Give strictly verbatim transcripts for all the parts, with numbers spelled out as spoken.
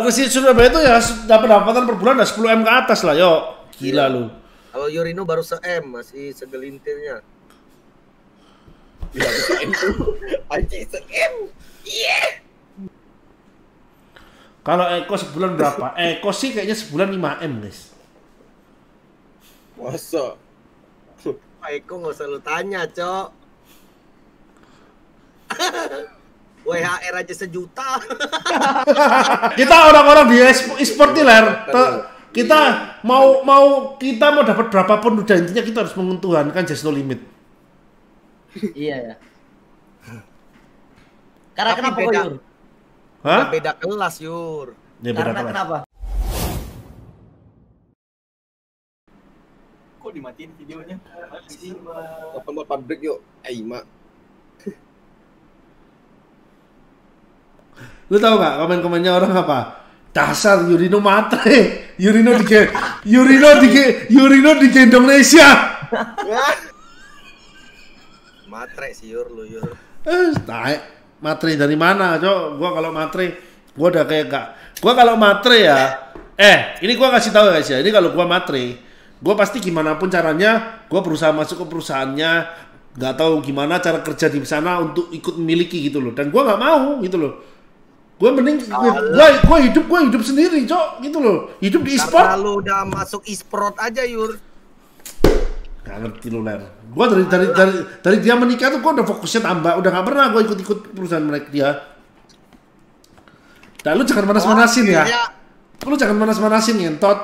Resi Surabaya itu ya dapat pendapatan per bulan udah sepuluh M ke atas lah, yo. Gila lu. Kalau Yurino baru se-M, masih segelintirnya. Ya, se-M tuh. Anjing se-M. Iya. Kalau Eko sebulan berapa? Eko sih kayaknya sebulan lima M, guys. Masa? Pak Eko nggak usah lu tanya, Cok. W H R aja sejuta. Kita orang-orang di e-sport nih, Ler. Kita mau mau kita mau dapat berapapun udah intinya kita harus menguntungkan just no limit. Iya ya. Karena Tapi kenapa beda. kok, Yur? Hah? Beda kelas, Yur. Ya, beda Karena kelas. kenapa? Kok dimatiin videonya? Apa mau pabrik yuk? Aima. Lu tahu nggak komen-komennya orang apa? Dasar Yurino matre, Yurino di Yurino di Yurino di Indonesia. Matre sih, Yur, lu, Yur. Eh, taek. Matre dari mana, Cok? Gua kalau matre, gua udah kayak gak. Gua kalau matre ya, eh, ini gua kasih tahu guys ya. Ini kalau gua matre, gua pasti gimana pun caranya, gua berusaha masuk ke perusahaannya, nggak tahu gimana cara kerja di sana untuk ikut memiliki gitu loh. Dan gua nggak mau gitu loh. Gue mending gue gue hidup gue hidup sendiri, Cok, gitu loh. Hidup di e-sport. Karena lu udah masuk e-sport aja, Yur. Gak ngerti lu, Ler. Gue dari dari dari dari dia menikah tuh gue udah fokusnya tambah, udah gak pernah gue ikut-ikut perusahaan mereka dia. Dan lu jangan manas-manasin ya. Lu jangan manas-manasin ngentot.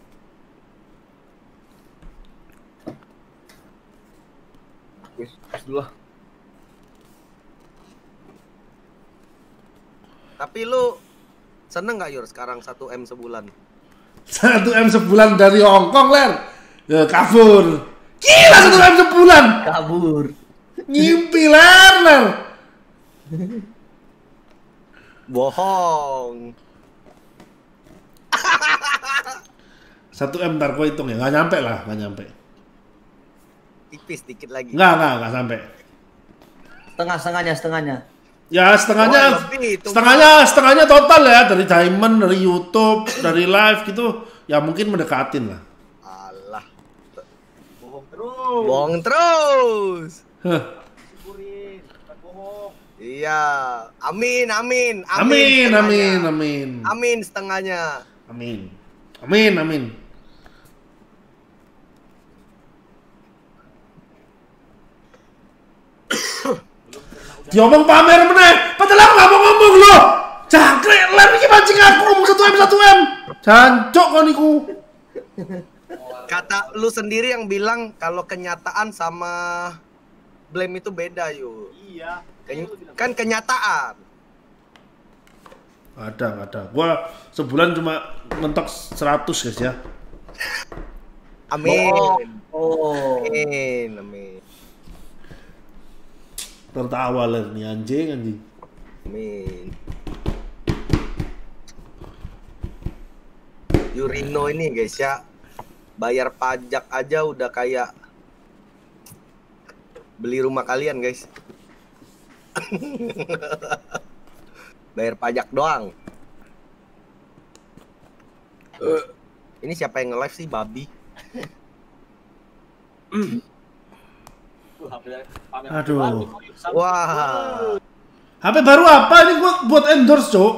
Wis, dulu lah. Tapi lu seneng gak, Yur, sekarang satu M sebulan? satu M sebulan dari Hongkong, Ler. Ya, kabur. Gila satu M sebulan. Kabur. Ngimpi, Ler, Ler. Bohong. satu M ntar gue hitung ya. Gak nyampe lah, gak nyampe. Tipis dikit lagi. Nggak, nggak, nggak sampai. Setengah-setengahnya, setengahnya. Ya setengahnya, Oh, lebih, setengahnya, setengahnya total ya dari diamond, dari YouTube, dari live gitu, ya mungkin mendekatin lah. Alah, Bohong terus. bohong terus. Huh. Syukurin, bukan bohong. Iya, amin, amin, Amin, setengahnya. amin, amin, Amin setengahnya. amin, amin, amin. Diomong pamer meneh, padahal aku nggak mau ngomong loh. Jangkrik, Ler iki mancing aku ngomong satu M satu M. Jancok kan iku. Kata lu sendiri yang bilang kalau kenyataan sama blame itu beda, yuk. Iya. Ken- kan kenyataan. Ada, nggak ada. Gua sebulan cuma mentok seratus guys ya. Amin. Oh. Amin, amin. Tertawa Ler nih anjing anjing. Amin. Yurino ini guys ya, bayar pajak aja udah kayak beli rumah kalian guys. Bayar pajak doang. Uh, ini siapa yang nge-live sih, babi? Aduh. Wah. H P baru apa ini gua buat endorse, Cok?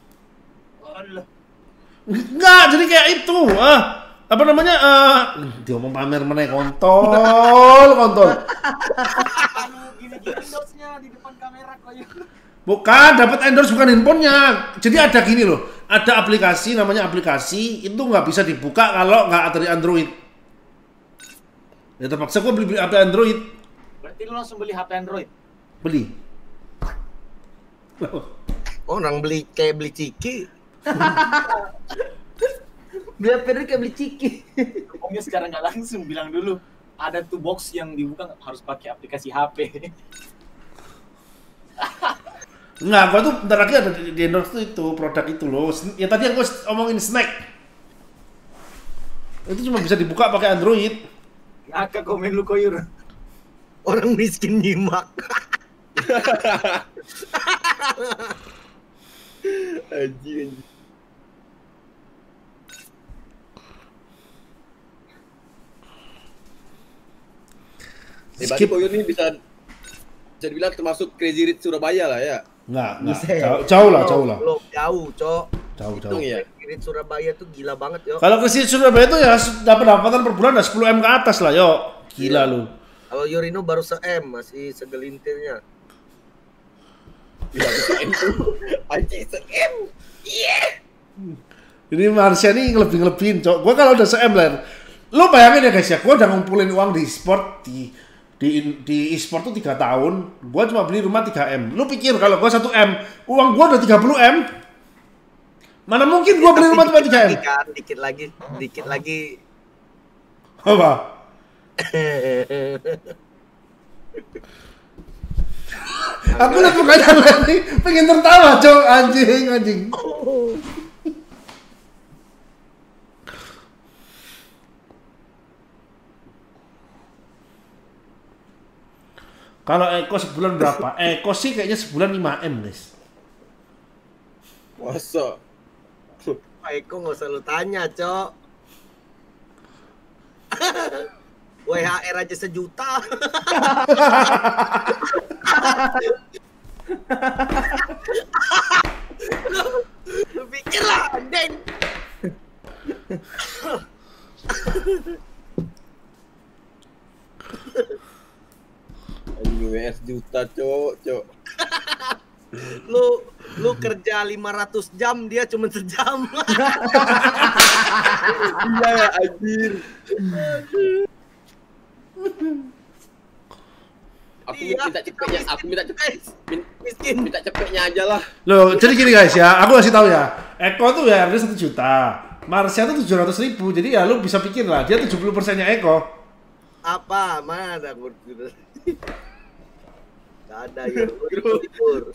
Enggak, jadi kayak itu. Ah, apa namanya? Eh, diomong pamer meneh kontol, kontol. Gini-gini endorse-nya di depan kamera kok ya. Bukan, dapat endorse bukan handphonenya. Jadi ada gini loh, ada aplikasi namanya aplikasi itu nggak bisa dibuka kalau nggak dari Android. Ya terpaksa gua beli, beli H P Android. Berarti lu langsung beli H P Android? Beli. Orang beli kayak beli ciki. Beli H P Android kayak beli ciki. Pokoknya sekarang nggak langsung bilang dulu. Ada tuh box yang dibuka harus pakai aplikasi H P. Enggak, gua tuh bentar lagi ada di, di endorse tuh itu produk itu loh. Ya tadi yang gua omongin snack. Itu cuma bisa dibuka pakai Android. Ngakak komen lu koyur. Orang miskin nyimak. Anjing, anjing. Eh, berarti skip. Koyo ini bisa bisa dibilang termasuk Crazy Rich Surabaya lah ya. Nggak, nggak. Buset. Jauh, jauh lah, jauh lah. Belum jauh, Cok. Jauh, jauh. Hitung ya. Kirit Surabaya tuh gila banget, yo. Kalau ke Surabaya itu ya dapat pendapatan per bulan udah sepuluh M ke atas lah, yo. Gila lu. Kalau Yurino baru se-M, masih segelintirnya. Bisa se-M tuh. Anjing se-M. Iya. Ini Marsha nih ngelebih-ngelebihin, Cok. Gua kalau udah se-M lah. Lu bayangin ya guys ya, gua udah ngumpulin uang di e-sport di di di e-sport tuh tiga tahun, gua cuma beli rumah tiga M. Lu pikir kalau gua satu M, uang gua udah tiga puluh M? Mana mungkin gua beli Tapi rumah cuma dikit tiga M? lagi kan, dikit lagi, dikit lagi. Apa? Aku lihat mukanya nih, pengen tertawa, Cok. Anjing, anjing. Kalau Eko sebulan berapa? Eko sih kayaknya sebulan lima M, guys. Masa? Pak Eko nggak usah lu tanya, Cok. W H R aja sejuta. Lu pikir lah, Deng. Anjing W S juta, Cok, Cok. Lu lu kerja lima ratus jam, dia cuma sejam. Iya ya, anjir. Aku Iya, minta cepetnya, aku minta cepet, min- Miskin. minta cepetnya aja lah. Loh, jadi gini guys ya, aku kasih tahu ya. Eko tuh ya harusnya satu juta. Marsha tuh tujuh ratus ribu, jadi ya lu bisa pikir lah, dia tujuh puluh persennya Eko. Apa? Mana ada gur? Gak ada ya. Terus.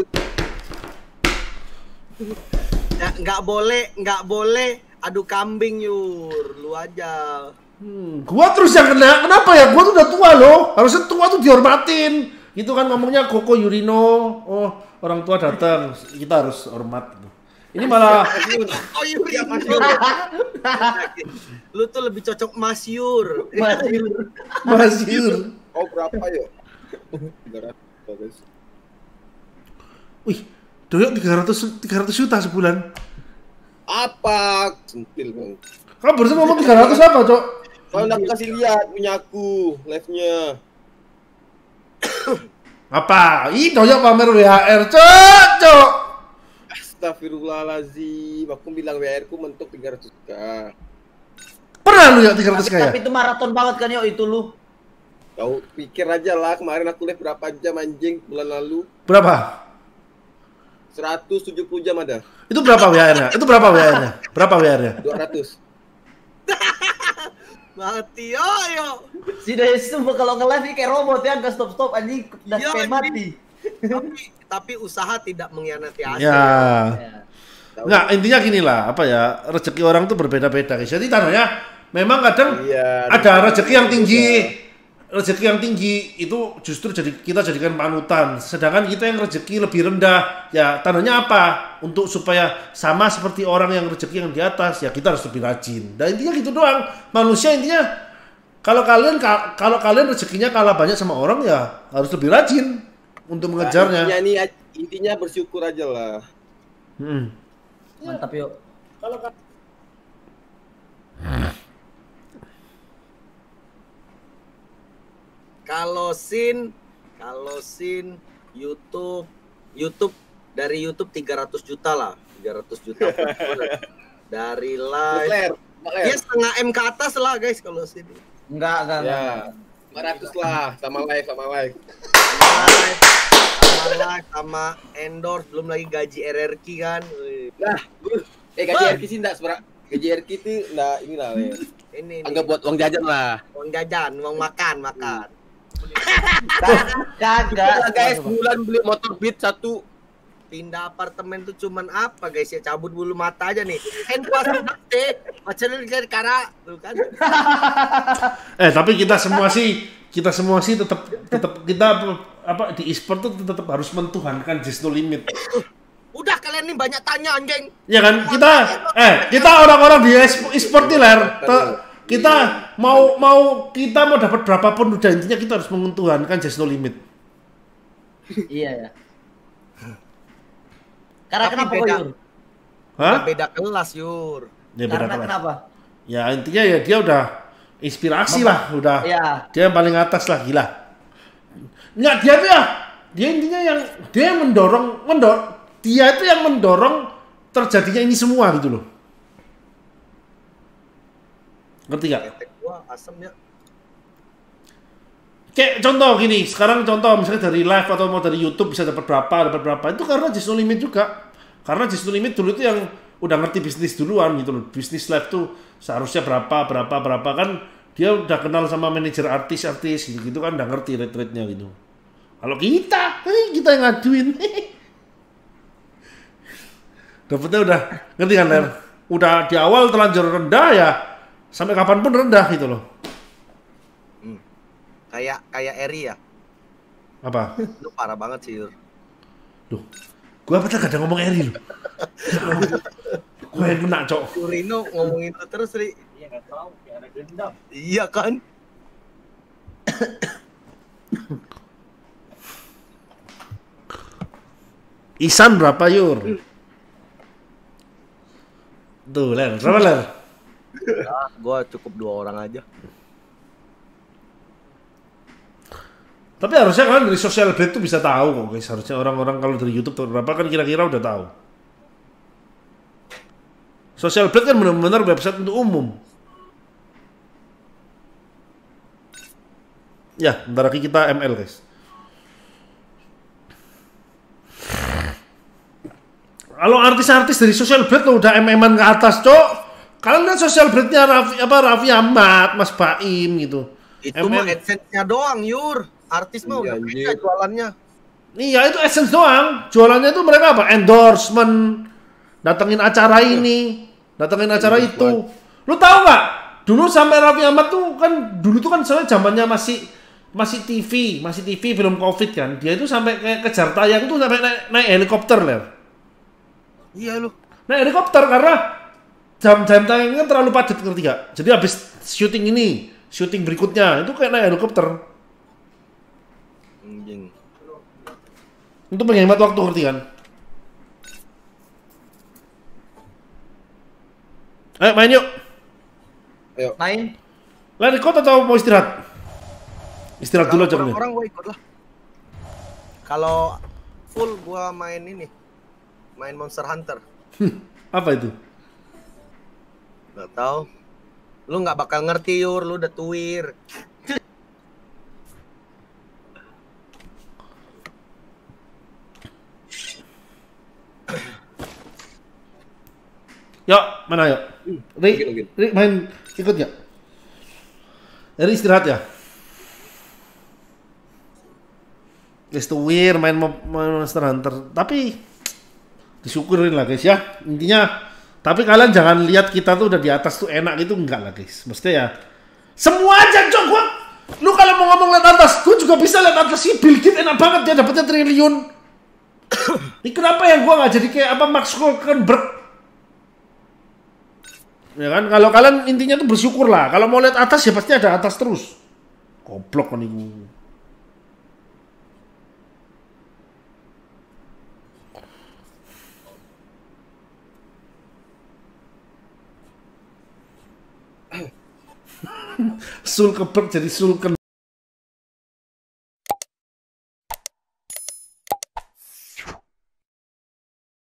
Ya, nggak boleh, nggak boleh adu kambing, Yur. Lu aja. Hmm, gua terus yang kena, kenapa ya? Gua tuh udah tua loh, harusnya tua tuh dihormatin. Gitu kan ngomongnya Koko Yurino, oh orang tua datang, kita harus hormat. Ini malah Oh, Yur, ya, Mas Yur. Lu tuh lebih cocok Mas Yur. Masih. Masyur. Oh, berapa yuk? tiga ratus, guys. Wih, doyok tiga ratus juta sebulan. Apa? Sentil, Bang. Kamu barusan ngomong tiga ratus apa, Cok? Kalau aku kasih lihat punya aku, live-nya. Apa? Ih, doyok pamer W H R, Cok, Cok. Astagfirullahaladzim, aku bilang W R ku mentok tiga ratus k. Pernah lu ya tiga ratus Tapi, kaya? tapi itu maraton banget kan yo itu lu. Kau pikir aja lah, kemarin aku live berapa jam anjing bulan lalu? Berapa? seratus tujuh puluh jam ada. Itu berapa W H R-nya? Itu berapa W H R-nya? Berapa W H R-nya? dua ratus. Mati, yo, yo. Si Des tuh kalau nge-live nih kayak robot ya, nggak stop-stop anjing, udah Iya, kayak anjing. mati. Tapi, tapi usaha tidak mengkhianati hasil. Ya. Ya. Nggak, intinya gini lah, apa ya, rezeki orang tuh berbeda-beda guys. Jadi tandanya memang kadang Iya, ada rezeki yang tinggi, rezeki yang tinggi itu justru jadi kita jadikan panutan. Sedangkan kita yang rezeki lebih rendah, ya tandanya apa? Untuk supaya sama seperti orang yang rezeki yang di atas, ya kita harus lebih rajin. Dan intinya gitu doang. Manusia intinya kalau kalian kalau kalian rezekinya kalah banyak sama orang ya harus lebih rajin untuk mengejarnya. Nah, intinya nih, intinya bersyukur aja lah. Hmm. Mantap yuk. Kalau Sin, kalau Sin YouTube, YouTube dari YouTube tiga ratus juta lah, tiga ratus juta. Dari live. Ler, Ler. Dia setengah M ke atas lah guys kalau Sin. Enggak, enggak, enggak. Ya, lima ratus lah sama live sama live. Live, sama live, sama endorse, belum lagi gaji R R Q kan. Wih. Nah, eh gaji R Q sih enggak seberapa. Gaji R Q itu enggak inilah, Ler. Ini Anggap buat uang jajan lah. uang jajan, uang makan, makan. Kagak. Guys, bulan beli motor Beat satu. Pindah apartemen tuh cuman apa guys ya, cabut bulu mata aja nih. Handphone deh, macam ini karena tuh kan. Eh tapi kita semua sih kita semua sih tetap tetap kita apa di e-sport tuh tetap harus mentuhankan just no limit. Udah kalian nih banyak tanya anjing. Ya kan kita eh kita orang-orang di e-sport nih Ler. Te- Kita mau mau kita mau dapat berapapun udah intinya kita harus menguntungkan just no limit. Iya ya. Karena Tapi kenapa kok beda. Yur? Hah? Udah beda kelas, Yur. Ya beda Karena kelas. kenapa? Ya intinya ya dia udah inspirasi lah, udah Iya. dia yang paling atas lah, gila. Nggak, dia tuh ya, dia intinya yang dia yang mendorong, mendorong, dia itu yang mendorong terjadinya ini semua gitu loh. Ngerti gak? Ketek gua asem ya. Kayak contoh gini, sekarang contoh misalnya dari live atau mau dari YouTube bisa dapat berapa, dapat berapa, itu karena just no limit juga. Karena just no limit dulu itu yang udah ngerti bisnis duluan gitu loh. Bisnis live tuh seharusnya berapa, berapa, berapa kan dia udah kenal sama manajer artis-artis gitu, gitu kan udah ngerti rate-rate-nya gitu. Kalau kita, eh, kita yang ngaduin. Dapetnya udah, ngerti kan Ler? Udah di awal terlanjur rendah ya, sampai kapanpun rendah gitu loh. Kayak kayak Eri ya. Apa? Lu parah banget sih, Yur. Duh, gua apa gak ada ngomong Eri loh. Gue yang kena, Cok. Yurino ngomongin itu terus, Ri. Iya nggak tahu, kayak ada dendam. Iya kan? Isan berapa, Yur? Tuh, Ler. Berapa, Ler? Ya, gua cukup dua orang aja. Tapi harusnya kan dari social blade tuh bisa tahu kok, guys. Harusnya orang-orang kalau dari YouTube tuh berapa kan kira-kira udah tahu. Social blade kan benar-benar website untuk umum. Ya, bentar lagi kita M L, guys. Kalau artis-artis dari social blade tuh udah M M-an ke atas, Cok. Kalian lihat social blade-nya Raffi apa Raffi Ahmad, Mas Baim gitu. Itu mah AdSense-nya doang, Yur. Artis mah Iya, udah anjing. beda jualannya. Iya, itu AdSense doang. Jualannya itu mereka apa? Endorsement, datengin acara ini, datengin acara itu. Lu tahu nggak? Dulu sampai Raffi Ahmad tuh kan dulu tuh kan soalnya zamannya masih masih T V, masih T V film Covid kan. Dia itu sampai kayak kejar tayang tuh sampai naik, naik helikopter Ler. Iya lu. Naik helikopter karena jam-jam tayangnya kan terlalu padat ngerti gak? Jadi habis syuting ini, syuting berikutnya itu kayak naik helikopter. Anjing. Untuk menghemat waktu ngerti kan? Ayo main yuk. Ayo. Main. Lari kot atau mau istirahat? Istirahat dulu aja nih. Orang gua ikut lah. Kalau full gua main ini. Main Monster Hunter. Apa itu? Gak tahu. Lu nggak bakal ngerti, Yur. Lu udah tuir. Yuk, mana yuk? Ri, Mungkin, mungkin. Ri main ikut gak? Ri istirahat ya? Guys, tuh weird main, mo- main Monster Hunter. Tapi disyukurin lah guys ya. Intinya, tapi kalian jangan lihat kita tuh udah di atas tuh enak gitu, enggak lah guys. Maksudnya ya, semua aja cok gua. Lu kalau mau ngomong lihat atas, gua juga bisa lihat atas sih. Bill Gates enak banget dia dapetnya triliun. Ini kenapa yang gua nggak jadi kayak apa Mark Zuckerberg? Ya kan, kalau kalian intinya tuh bersyukur lah. Kalau mau lihat atas ya pasti ada atas terus. Goblok kan ibu. Sulkeberg jadi sulken.